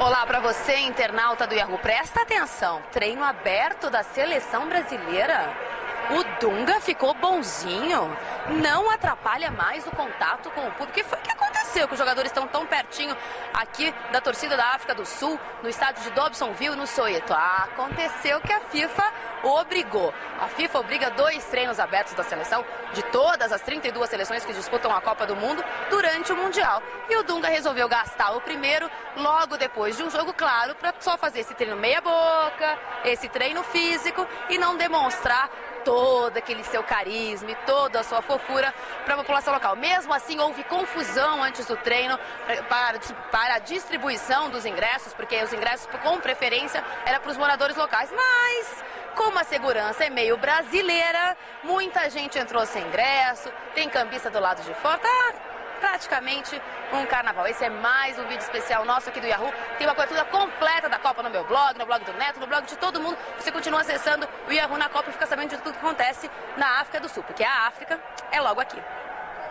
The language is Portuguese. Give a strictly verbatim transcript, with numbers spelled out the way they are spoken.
Olá para você, internauta do Yahoo. Presta atenção, treino aberto da seleção brasileira. O Dunga ficou bonzinho, não atrapalha mais o contato com o público. O que foi que aconteceu? Que os jogadores estão tão pertinho aqui da torcida da África do Sul, no estádio de Dobsonville, no Soweto. Ah, aconteceu que a FIFA obrigou. A FIFA obriga dois treinos abertos da seleção, de todas as trinta e duas seleções que disputam a Copa do Mundo, durante o Mundial. E o Dunga resolveu gastar o primeiro, logo depois de um jogo, claro, para só fazer esse treino meia boca, esse treino físico e não demonstrar todo aquele seu carisma e toda a sua fofura para a população local. Mesmo assim, houve confusão antes do treino para, para a distribuição dos ingressos, porque os ingressos com preferência era para os moradores locais. Mas, como a segurança é meio brasileira, muita gente entrou sem ingresso, tem cambista do lado de fora, tá praticamente um carnaval. Esse é mais um vídeo especial nosso aqui do Yahoo. Tem uma cobertura completa da Copa no meu blog, no blog do Neto, no blog de todo mundo. Você continua acessando o Yahoo na Copa e fica sabendo de tudo que acontece na África do Sul, porque a África é logo aqui.